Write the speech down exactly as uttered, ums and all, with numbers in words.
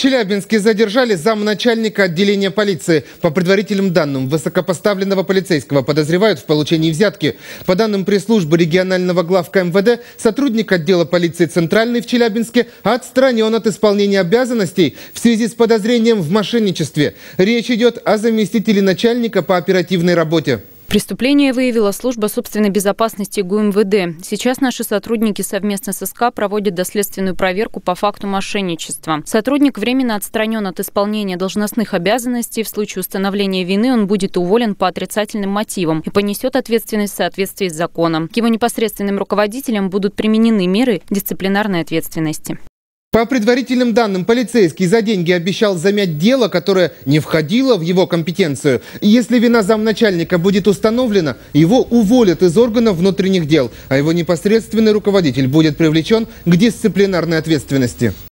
Челябинске задержали замначальника отделения полиции. По предварительным данным, высокопоставленного полицейского подозревают в получении взятки. По данным пресс-службы регионального главка эм вэ дэ, сотрудник отдела полиции Центральный в Челябинске отстранен от исполнения обязанностей в связи с подозрением в мошенничестве. Речь идет о заместителе начальника по оперативной работе. Преступление выявила служба собственной безопасности гэ у эм вэ дэ. Сейчас наши сотрудники совместно с эс ка проводят доследственную проверку по факту мошенничества. Сотрудник временно отстранен от исполнения должностных обязанностей. В случае установления вины он будет уволен по отрицательным мотивам и понесет ответственность в соответствии с законом. К его непосредственным руководителям будут применены меры дисциплинарной ответственности. По предварительным данным, полицейский за деньги обещал замять дело, которое не входило в его компетенцию. И если вина замначальника будет установлена, его уволят из органов внутренних дел, а его непосредственный руководитель будет привлечен к дисциплинарной ответственности.